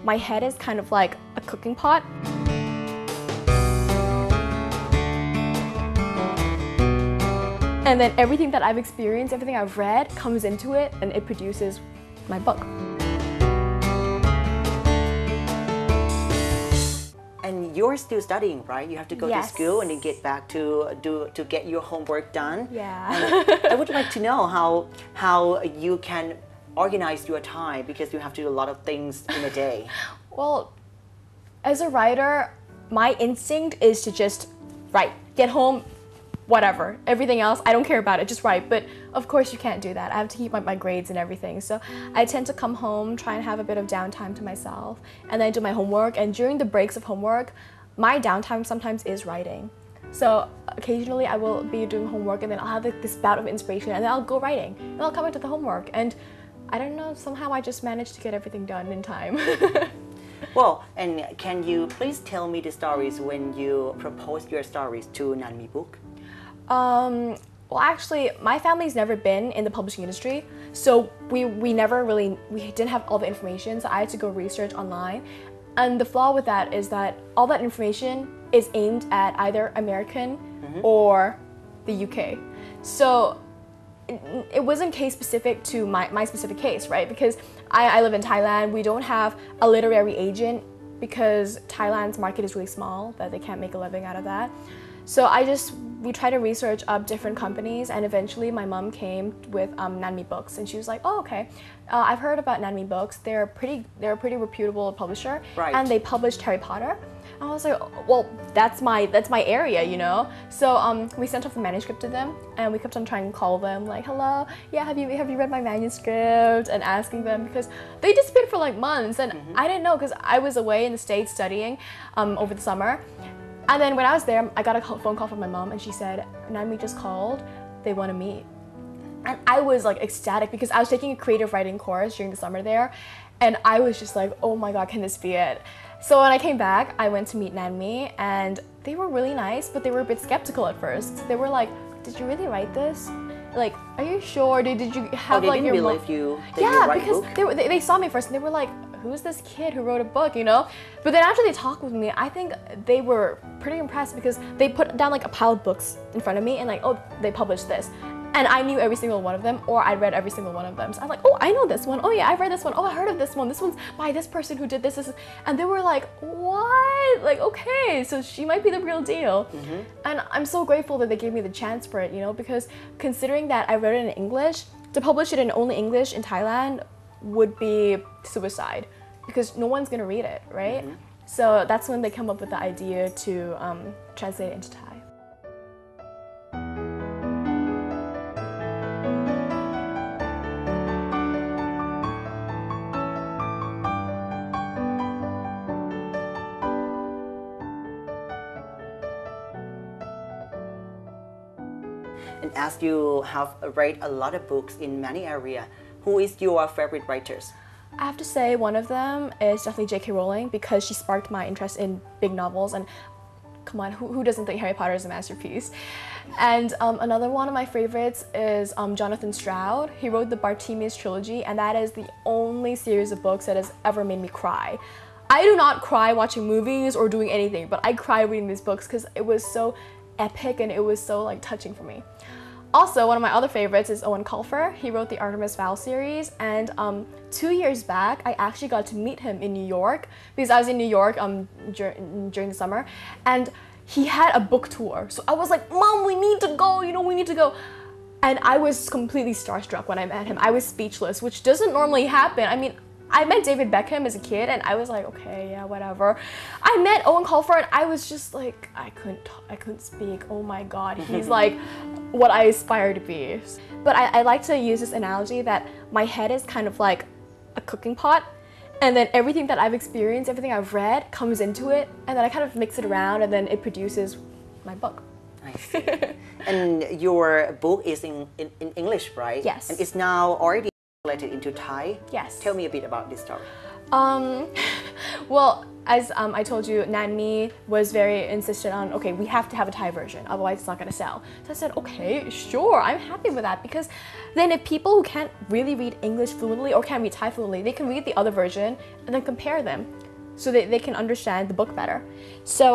my head is kind of like a cooking pot. And then everything that I've experienced, everything I've read comes into it and it produces my book. And you're still studying, right? You have to go to school and then get back to get your homework done. Yeah. And I would like to know how you can organize your time because you have to do a lot of things in a day. Well, as a writer, my instinct is to just write, get home, whatever, everything else, I don't care about it, just write. But of course you can't do that. I have to keep my grades and everything. So I tend to come home, try and have a bit of downtime to myself, and then do my homework. And during the breaks of homework, my downtime sometimes is writing. So occasionally I will be doing homework and then I'll have this bout of inspiration and then I'll go writing. And I'll come back to the homework. And I don't know, somehow I just managed to get everything done in time. Well, and can you please tell me the stories when you proposed your stories to Nanmi Book? Well, actually, my family's never been in the publishing industry, so we didn't have all the information, so I had to go research online. And the flaw with that is that all that information is aimed at either American or the UK. So it wasn't case specific to my specific case, right? Because I live in Thailand, we don't have a literary agent because Thailand's market is really small, that they can't make a living out of that. So we tried to research up different companies, and eventually my mom came with Nanmi Books, and she was like, "Oh, okay, I've heard about Nanmi Books. They're a pretty reputable publisher, and they published Harry Potter." And I was like, "Well, that's my area, you know." So we sent off the manuscript to them, and we kept on trying to call them, like, "Hello, yeah, have you read my manuscript?" and asking them because they disappeared for like months, and I didn't know because I was away in the States studying over the summer. And then when I was there, I got a phone call from my mom and she said, "Nanmi just called, they want to meet." And I was like ecstatic because I was taking a creative writing course during the summer there, and I was just like, "Oh my god, can this be it?" So when I came back, I went to meet Nanmi and they were really nice, but they were a bit skeptical at first. They were like, "Did you really write this? Like, are you sure? Did you have they like didn't your believe you that yeah, you write because book? they saw me first and they were like, "Who's this kid who wrote a book?" you know? But then after they talked with me, I think they were pretty impressed because they put down like a pile of books in front of me and like, "Oh, they published this." And I knew every single one of them, or I'd read every single one of them. So I was like, "Oh, I know this one. Oh yeah, I've read this one. Oh, I heard of this one. This one's by this person who did this." And they were like, "What? Like, okay, so she might be the real deal." And I'm so grateful that they gave me the chance for it, you know, because considering that I read it in English, to publish it in only English in Thailand would be suicide because no one's gonna read it, right? So that's when they come up with the idea to translate it into Thai. And as you have read a lot of books in many areas, who is your favorite writers? I have to say one of them is definitely J.K. Rowling because she sparked my interest in big novels, and come on, who doesn't think Harry Potter is a masterpiece? And another one of my favorites is Jonathan Stroud. He wrote the Bartimaeus trilogy, and that is the only series of books that has ever made me cry. I do not cry watching movies or doing anything, but I cry reading these books because it was so epic and it was so like touching for me. Also, one of my other favorites is Eoin Colfer. He wrote the Artemis Fowl series, and 2 years back, I actually got to meet him in New York because I was in New York during the summer, and he had a book tour. So I was like, "Mom, we need to go, you know, we need to go." And I was completely starstruck when I met him. I was speechless, which doesn't normally happen. I mean, I met David Beckham as a kid and I was like, okay, yeah, whatever. I met Eoin Colfer and I was just like, I couldn't speak. Oh my god, he's like what I aspire to be. But I like to use this analogy that my head is kind of like a cooking pot, and then everything that I've experienced, everything I've read comes into it, and then I kind of mix it around and then it produces my book. I see. And your book is in English, right? Yes. And it's now already translated into Thai? Yes. Tell me a bit about this story. Um, well, as I told you, Nanmi was very insistent on, okay, we have to have a Thai version, otherwise it's not gonna sell. So I said, okay, sure, I'm happy with that, because then if people who can't really read English fluently or can't read Thai fluently, they can read the other version and then compare them so that they can understand the book better. So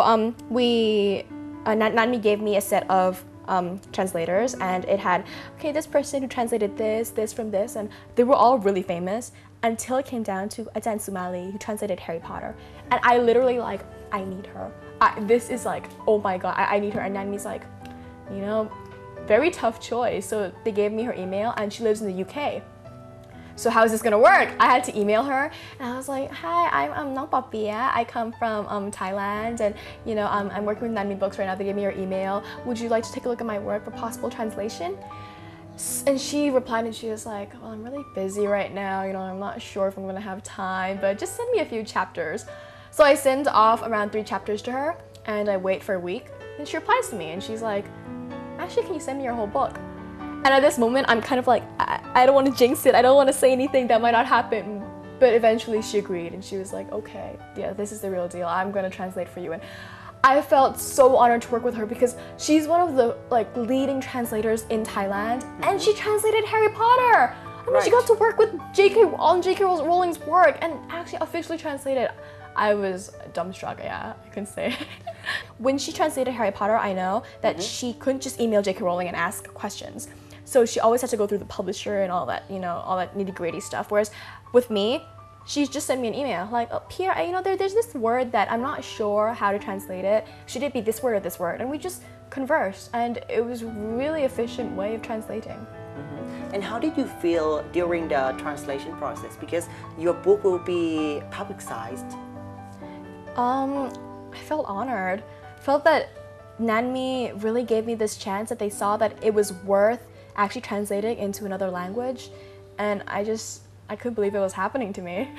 Nanmi gave me a set of translators, and it had, okay, this person who translated this from this, and they were all really famous until it came down to Ajahn Sumali, who translated Harry Potter. And I literally like, I need her. This is like, oh my god, I need her. And Nanmi's like, you know, very tough choice. So they gave me her email, and she lives in the UK. So how is this gonna work? I had to email her, and I was like, hi, I'm Nong Papia. I come from Thailand, and you know, I'm working with Nanmi Books right now. They gave me your email. Would you like to take a look at my work for possible translation? And she replied, and she was like, well, I'm really busy right now. You know, I'm not sure if I'm gonna have time, but just send me a few chapters. So I send off around 3 chapters to her, and I wait for a week, and she replies to me, and she's like, actually, can you send me your whole book? And at this moment, I'm kind of like, I don't want to jinx it. I don't want to say anything that might not happen. But eventually she agreed, and she was like, okay, yeah, this is the real deal. I'm going to translate for you. And I felt so honored to work with her, because she's one of the like leading translators in Thailand, and she translated Harry Potter. I mean, she got to work with J.K. Rowling's work and actually officially translated. I was dumbstruck, yeah, I can say. When she translated Harry Potter, I know that she couldn't just email J.K. Rowling and ask questions. So she always had to go through the publisher and all that, you know, all that nitty-gritty stuff. Whereas with me, she just sent me an email like, oh, Pierre, you know, there's this word that I'm not sure how to translate it. Should it be this word or this word? And we just conversed, and it was a really efficient way of translating. And how did you feel during the translation process? Because your book will be publicized. I felt honored. I felt that Nanmi really gave me this chance, that they saw that it was worth actually translating into another language, and I couldn't believe it was happening to me.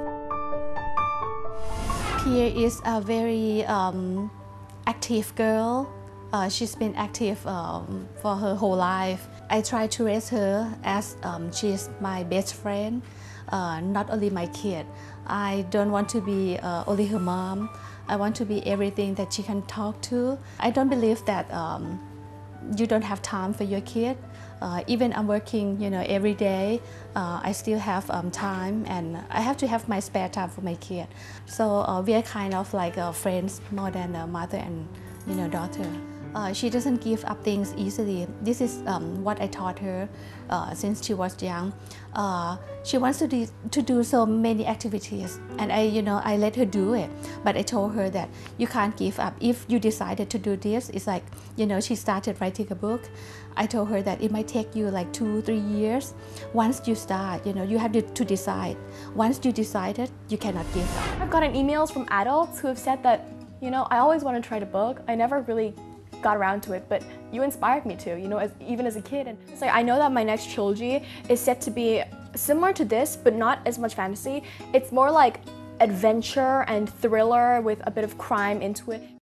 Pia is a very active girl. She's been active for her whole life. I try to raise her as she's my best friend, not only my kid. I don't want to be only her mom. I want to be everything that she can talk to. I don't believe that you don't have time for your kid. Even I'm working, you know, every day. I still have time, and I have to have my spare time for my kid. So we are kind of like friends more than a mother and, you know, daughter. She doesn't give up things easily. This is what I taught her since she was young. She wants to do so many activities, and I let her do it. But I told her that you can't give up. If you decided to do this, it's like, she started writing a book. I told her that it might take you like 2-3 years. Once you start, you have to decide. Once you decided, you cannot give up. I've gotten emails from adults who have said that, I always wanted to write a book. I never really got around to it, but you inspired me to, even as a kid. And it's like, I know that my next trilogy is set to be similar to this, but not as much fantasy. It's more like adventure and thriller with a bit of crime into it.